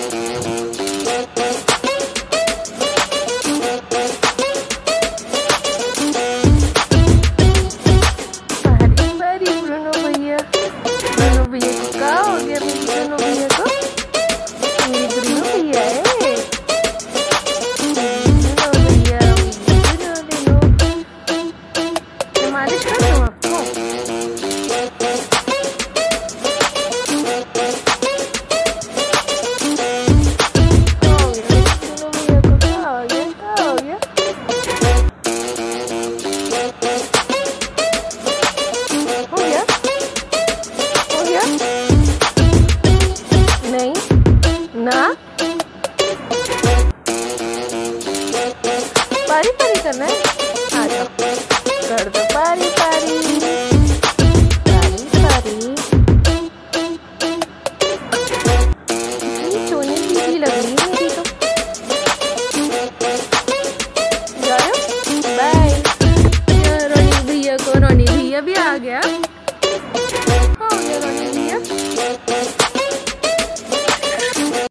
Bruno भैया को क्या हो गया? मेरी ब्रूनो भैया को, मेरी ब्रूनो भैया है। ब्रूनो भैया, मैं मालिश कर दूँ आपको? नहीं ना, पारी पारी करना है। आ जाओ, कर दो पारी पारी पारी पारी। इतनी सोनी दीदी लग रही है मेरी तो। जाओ, बाय। रोनी भैया भी आ गया। हो गया रोनी भैया।